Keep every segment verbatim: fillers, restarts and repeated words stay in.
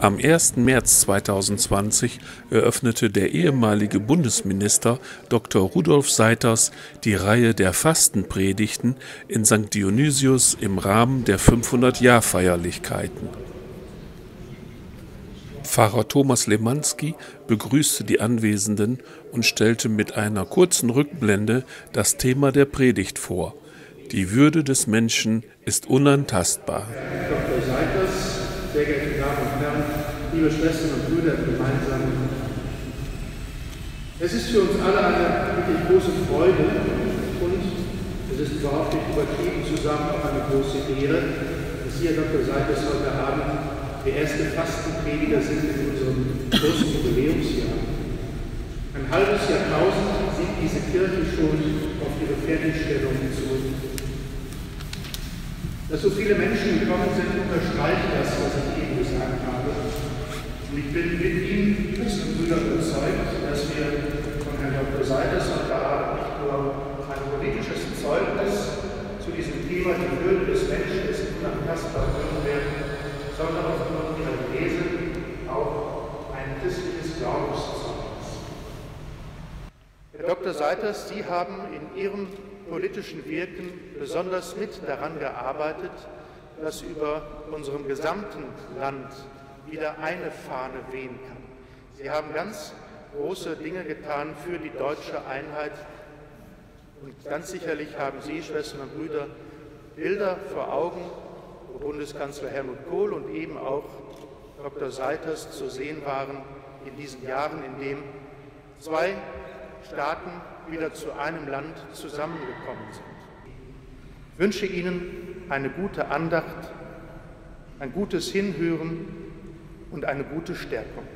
Am ersten März zweitausendzwanzig eröffnete der ehemalige Bundesminister Doktor Rudolf Seiters die Reihe der Fastenpredigten in Sankt Dionysius im Rahmen der fünfhundert-Jahr-Feierlichkeiten. Pfarrer Thomas Lemanski begrüßte die Anwesenden und stellte mit einer kurzen Rückblende das Thema der Predigt vor: Die Würde des Menschen ist unantastbar. Doktor Seiters, sehr geehrte Damen und Herren, liebe Schwestern und Brüder im Gemeinsamen. Es ist für uns alle eine wirklich große Freude und es ist überhaupt nicht übertrieben zu sagen, auch eine große Ehre, dass Sie, Herr Doktor Seiters, heute Abend der erste Fastenprediger sind in unserem großen Jubiläumsjahr. Ein halbes Jahrtausend sieht diese Kirche schon auf ihre Fertigstellung zurück. Dass so viele Menschen gekommen sind, unterstreicht das, was ich eben gesagt habe. Und ich bin mit Ihnen, Schwestern und Brüder, überzeugt, dass wir von Herrn Doktor Seiters heute Abend nicht nur ein politisches Zeugnis zu diesem Thema, die Würde des Menschen ist unantastbar, hören werden, sondern aufgrund ihrer These auch ein christliches Glaubenszeugnis. Herr Doktor Seiters, Sie haben in Ihrem politischen Wirken besonders mit daran gearbeitet, dass über unserem gesamten Land wieder eine Fahne wehen kann. Sie haben ganz große Dinge getan für die deutsche Einheit und ganz sicherlich haben Sie, Schwestern und Brüder, Bilder vor Augen, wo Bundeskanzler Helmut Kohl und eben auch Doktor Seiters zu sehen waren in diesen Jahren, in denen zwei Staaten wieder zu einem Land zusammengekommen sind. Ich wünsche Ihnen eine gute Andacht, ein gutes Hinhören und eine gute Stärkung.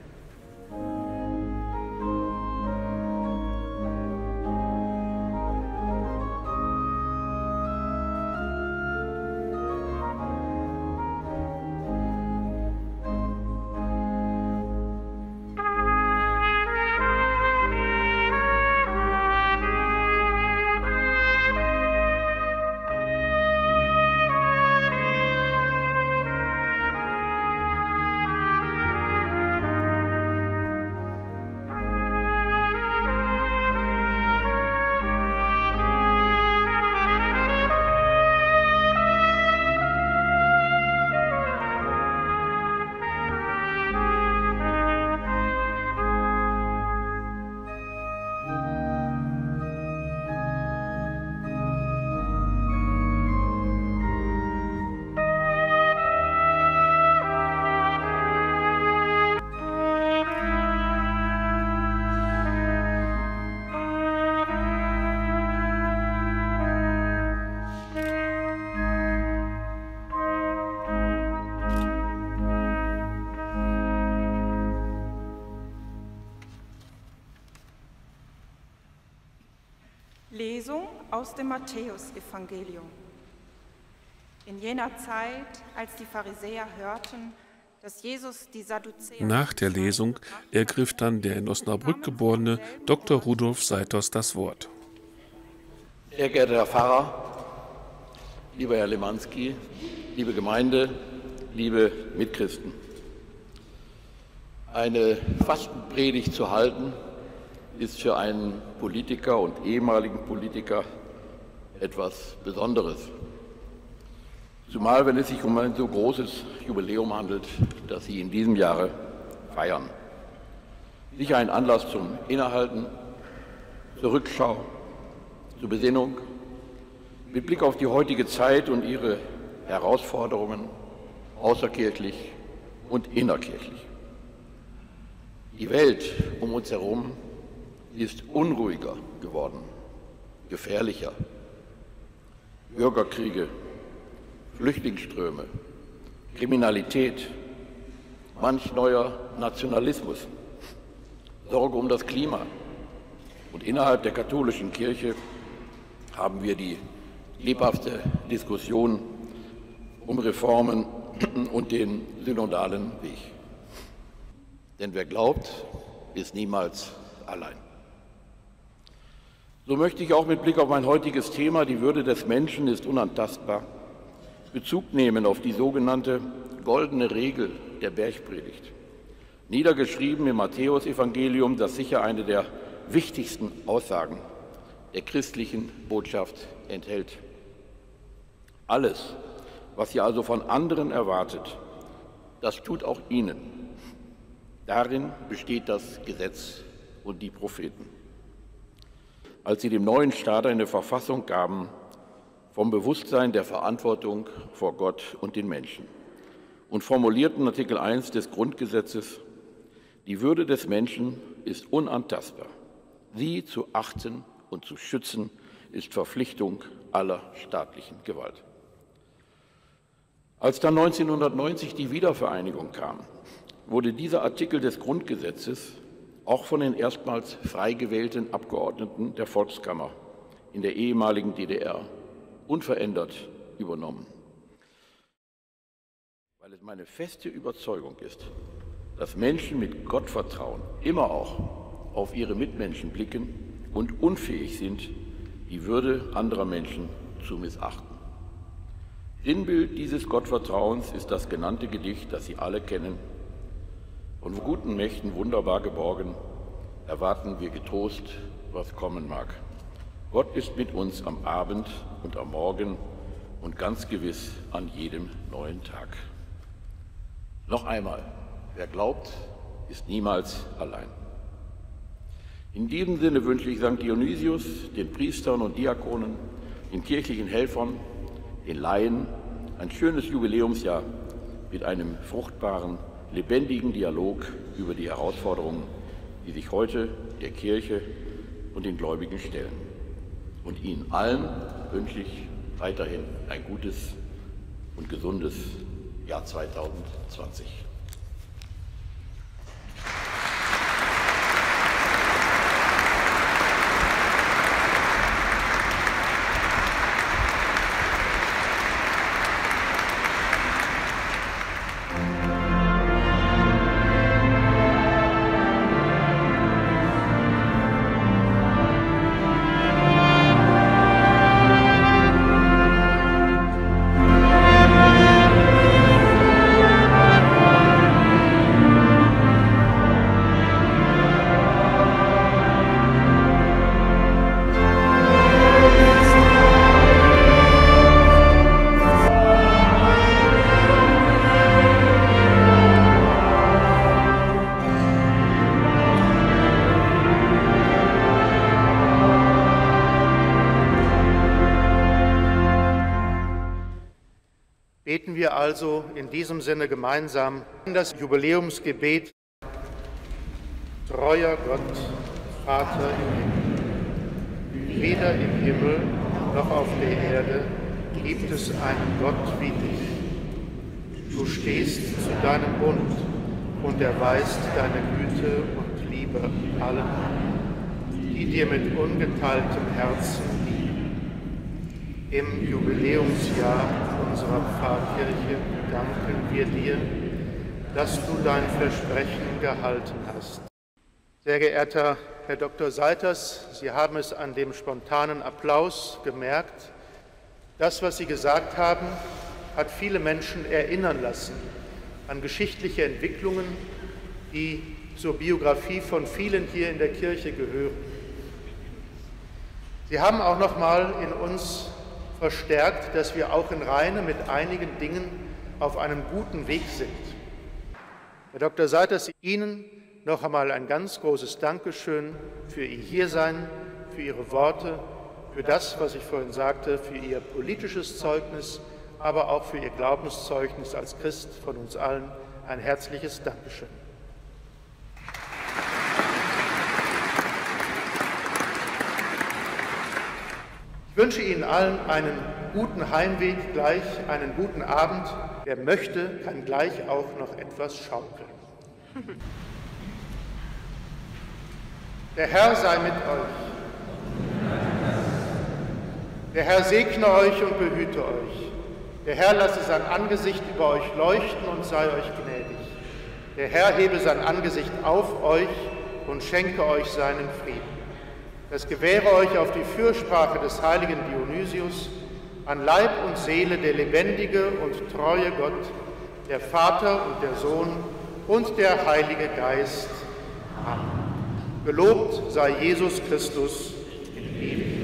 Lesung aus dem Matthäusevangelium. In jener Zeit, als die Pharisäer hörten, dass Jesus die Sadduzäer... Nach der Lesung ergriff dann der in Osnabrück geborene Doktor Rudolf Seiters das Wort. Sehr geehrter Herr Pfarrer, lieber Herr Lemanski, liebe Gemeinde, liebe Mitchristen. Eine Fastenpredigt zu halten, ist für einen Politiker und ehemaligen Politiker etwas Besonderes. Zumal, wenn es sich um ein so großes Jubiläum handelt, das Sie in diesem Jahre feiern. Sicher ein Anlass zum Innehalten, zur Rückschau, zur Besinnung, mit Blick auf die heutige Zeit und ihre Herausforderungen, außerkirchlich und innerkirchlich. Die Welt um uns herum ist unruhiger geworden, gefährlicher. Bürgerkriege, Flüchtlingsströme, Kriminalität, manch neuer Nationalismus, Sorge um das Klima. Und innerhalb der katholischen Kirche haben wir die lebhafte Diskussion um Reformen und den synodalen Weg. Denn wer glaubt, ist niemals allein. So möchte ich auch mit Blick auf mein heutiges Thema, die Würde des Menschen ist unantastbar, Bezug nehmen auf die sogenannte goldene Regel der Bergpredigt, niedergeschrieben im Matthäusevangelium, das sicher eine der wichtigsten Aussagen der christlichen Botschaft enthält. Alles, was ihr also von anderen erwartet, das tut auch ihnen. Darin besteht das Gesetz und die Propheten. Als sie dem neuen Staat eine Verfassung gaben, vom Bewusstsein der Verantwortung vor Gott und den Menschen und formulierten Artikel eins des Grundgesetzes: Die Würde des Menschen ist unantastbar. Sie zu achten und zu schützen ist Verpflichtung aller staatlichen Gewalt. Als dann neunzehnhundertneunzig die Wiedervereinigung kam, wurde dieser Artikel des Grundgesetzes auch von den erstmals frei gewählten Abgeordneten der Volkskammer in der ehemaligen D D R unverändert übernommen. Weil es meine feste Überzeugung ist, dass Menschen mit Gottvertrauen immer auch auf ihre Mitmenschen blicken und unfähig sind, die Würde anderer Menschen zu missachten. Sinnbild dieses Gottvertrauens ist das genannte Gedicht, das Sie alle kennen. Von guten Mächten wunderbar geborgen, erwarten wir getrost, was kommen mag. Gott ist mit uns am Abend und am Morgen und ganz gewiss an jedem neuen Tag. Noch einmal, wer glaubt, ist niemals allein. In diesem Sinne wünsche ich Sankt Dionysius, den Priestern und Diakonen, den kirchlichen Helfern, den Laien ein schönes Jubiläumsjahr mit einem fruchtbaren, lebendigen Dialog über die Herausforderungen, die sich heute der Kirche und den Gläubigen stellen. Und Ihnen allen wünsche ich weiterhin ein gutes und gesundes Jahr zweitausendzwanzig. Beten wir also in diesem Sinne gemeinsam das Jubiläumsgebet. Treuer Gott, Vater im Himmel, weder im Himmel noch auf der Erde gibt es einen Gott wie dich. Du stehst zu deinem Bund und erweist deine Güte und Liebe allen, die dir mit ungeteiltem Herzen dienen. Im Jubiläumsjahr unserer Pfarrkirche danken wir dir, dass du dein Versprechen gehalten hast. Sehr geehrter Herr Doktor Seiters, Sie haben es an dem spontanen Applaus gemerkt. Das, was Sie gesagt haben, hat viele Menschen erinnern lassen an geschichtliche Entwicklungen, die zur Biografie von vielen hier in der Kirche gehören. Sie haben auch noch mal in uns verstärkt, dass wir auch in Rheine mit einigen Dingen auf einem guten Weg sind. Herr Doktor Seiters, Ihnen noch einmal ein ganz großes Dankeschön für Ihr Hiersein, für Ihre Worte, für das, was ich vorhin sagte, für Ihr politisches Zeugnis, aber auch für Ihr Glaubenszeugnis als Christ von uns allen. Ein herzliches Dankeschön. Ich wünsche Ihnen allen einen guten Heimweg, gleich einen guten Abend. Wer möchte, kann gleich auch noch etwas schaukeln. Der Herr sei mit euch. Der Herr segne euch und behüte euch. Der Herr lasse sein Angesicht über euch leuchten und sei euch gnädig. Der Herr hebe sein Angesicht auf euch und schenke euch seinen Frieden. Das gewähre euch auf die Fürsprache des heiligen Dionysius, an Leib und Seele der lebendige und treue Gott, der Vater und der Sohn und der Heilige Geist. Amen. Gelobt sei Jesus Christus in Ewigkeit.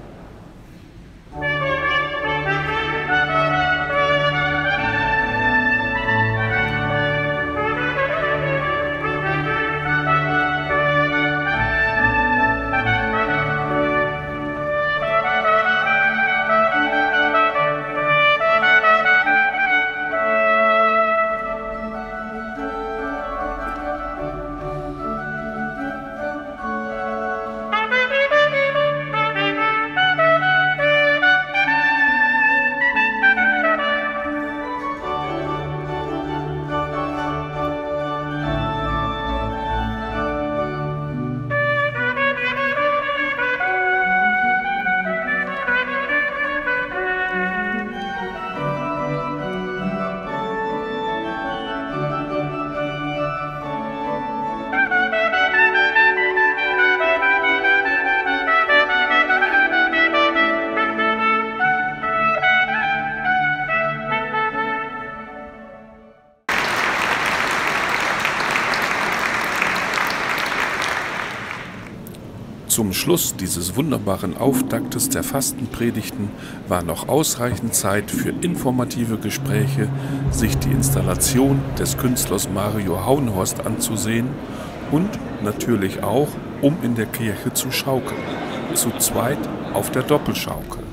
Zum Schluss dieses wunderbaren Auftaktes der Fastenpredigten war noch ausreichend Zeit für informative Gespräche, sich die Installation des Künstlers Mario Hauenhorst anzusehen und natürlich auch, um in der Kirche zu schaukeln, zu zweit auf der Doppelschaukel.